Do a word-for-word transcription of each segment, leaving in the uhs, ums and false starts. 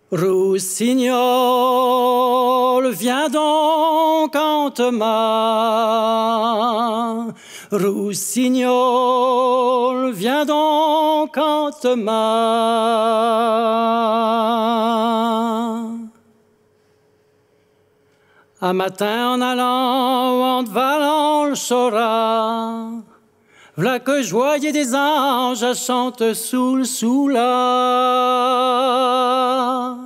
Roussignol, viens donc en te main. Roussignol, viens donc en te main. Un matin en allant, en te valant le Chora, v'là que je voyais des anges à chanter sous le soula.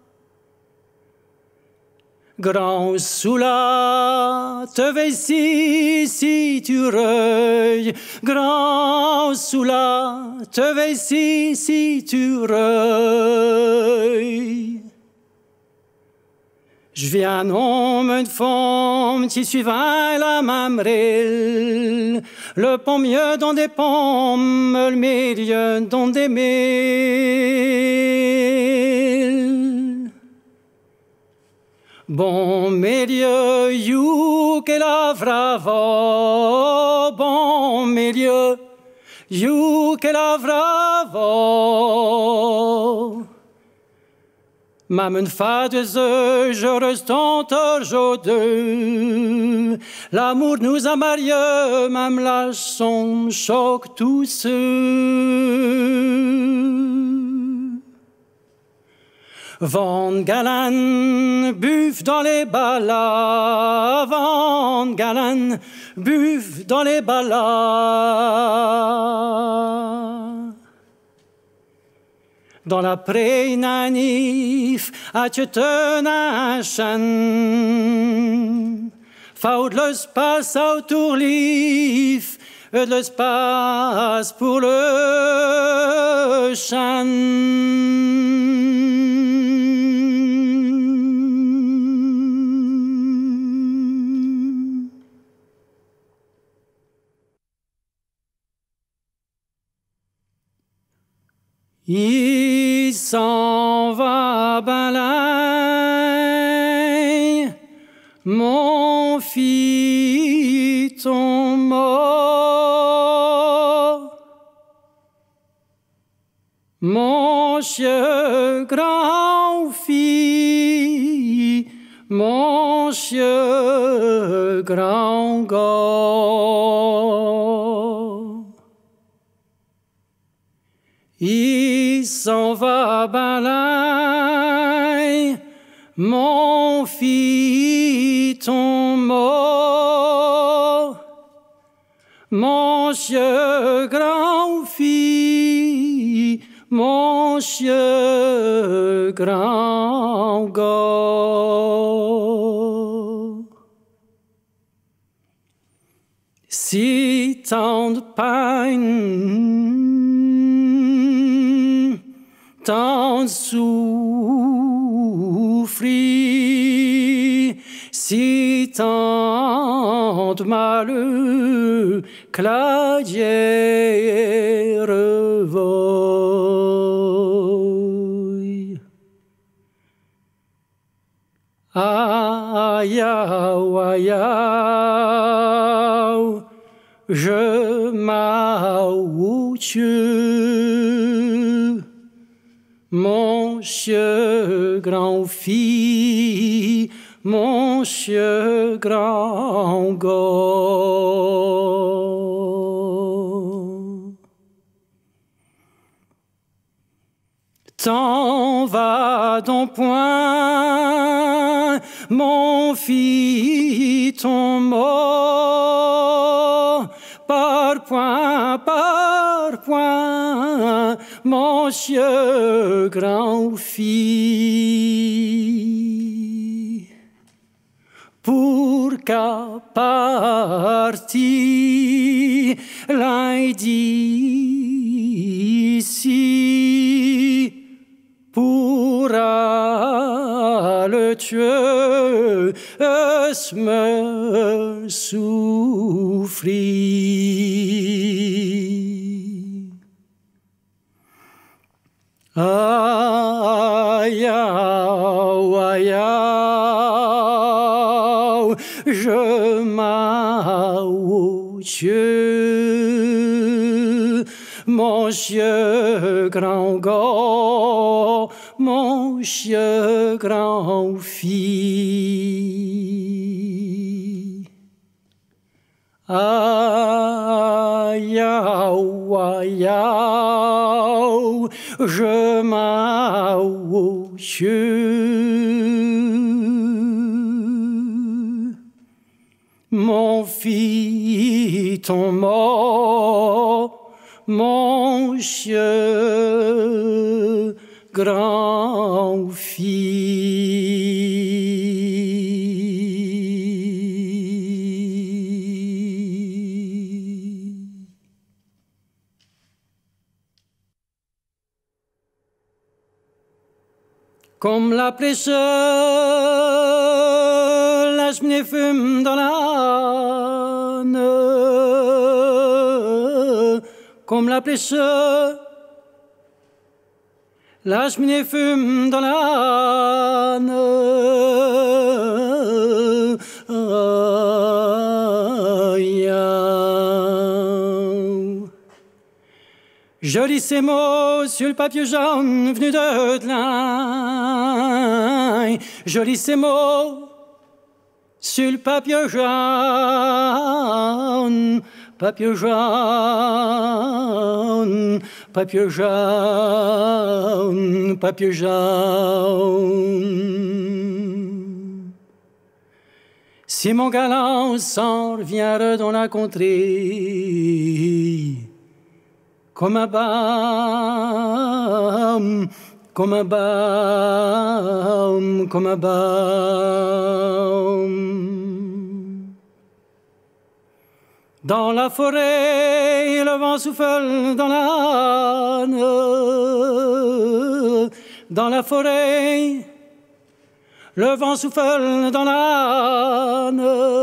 Grand soula, te vais-y si tu reuilles. Grand soula, te vais-y si tu reuilles. Je viens non une femme qui suivant la mamrelle, le pommier dans des pommes, le milieu dans des mille. Bon milieu, you que la vravo, bon milieu, you que la vravo. Même une fadeuse, je reste aujourd'hui. L'amour nous a mariés, même la son choque tous. Vent galan, buff dans les ballas. Vent galan, buff dans les ballas. Dans la pré nanif, à tu un chan. Faut de l'espace autour l'if, et de l'espace pour le chan. Il s'en va balai, mon fils ton mort, mon chien grand fils, mon chien grand gars. Il s'en va balai, mon fils ton mort, mon chien grand fils, mon chien grand gars. Si tant de peine, tant de souffrir, si tant de malheur que la guerre veuille. Aïe, aïe, aïe, je m'aouche. Mon chien grand fils, mon chien grand gars. T'en vas donc point, mon fils, ton mort, par point, par point, mon chien grand fils, pour qu'à partir d'ici, pourra le tuer me souffrir. Aïe, aïe, aïe, je m'aouche, mon chien grand gars, mon chien grand fille. Aïe, aïe, aïe, je m'aouche. Mon fils, ton mort, mon chien grand fille. Comme la prêcheuse, la cheminée fume dans l'âne. Comme la prêcheuse, la cheminée fume dans l'âne. Aïe, aïe. Je lis ces mots sur le papier jaune venu de l'Inde. Je lis ces mots sur le papier jaune, papier jaune, papier jaune, papier jaune. Si mon galant s'en revient dans la contrée, comme un baume, comme un baume, comme un baume. Dans la forêt, le vent souffle dans l'âne. Dans la forêt, le vent souffle dans l'âne.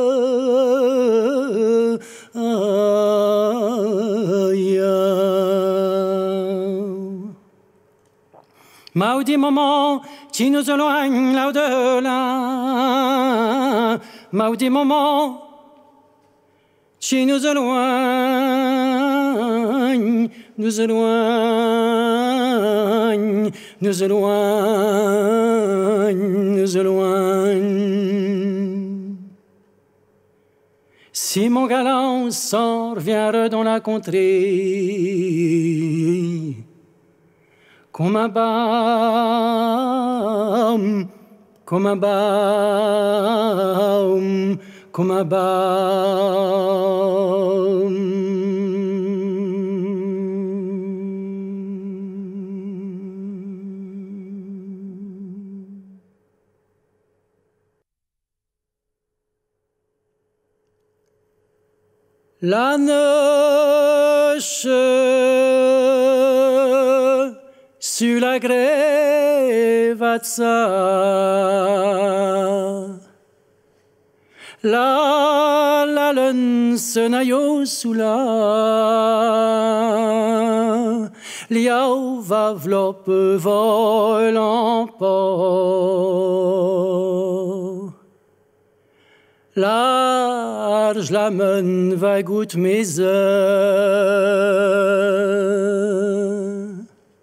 Aïe, aïe. Maudit moment qui nous éloigne là-au-delà. Maudit moment qui nous éloigne, nous éloigne, nous éloigne, nous éloigne. Si mon galant s'en revient dans la contrée, comme un baume, comme un baume, comme un baume. La neige sur la Grevazza, la la lune se naio soula, liao va vlop volant po. Large la mène va goûte mes œufs.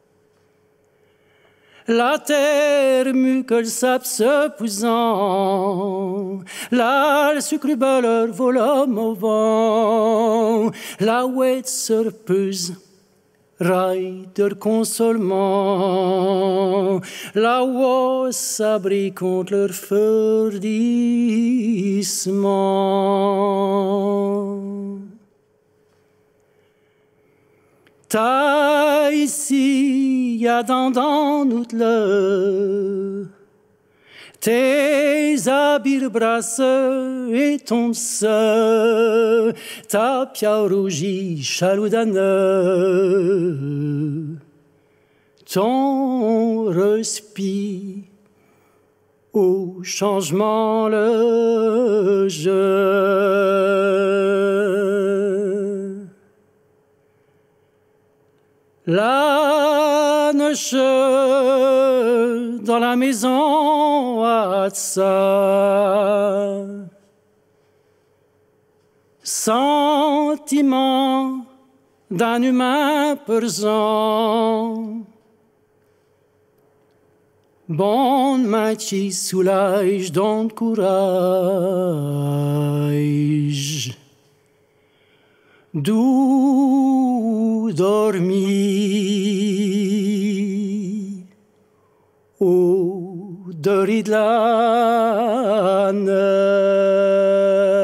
La terre mue que le sable se poussant, là le sucre beleur volant au vent, la ouette se repose, raille de consolement, la ouate s'abrit contre leur ferdissement. Ta ici, y'a dans dans nous le tes habits brasse et ton se, ta pia rougie chaloudane, ton respire au changement le jeu. La neige dans la maison à ça, sentiment d'un humain pesant, Bon match soulage dans le courage. D'où dormir au dehors de la neige.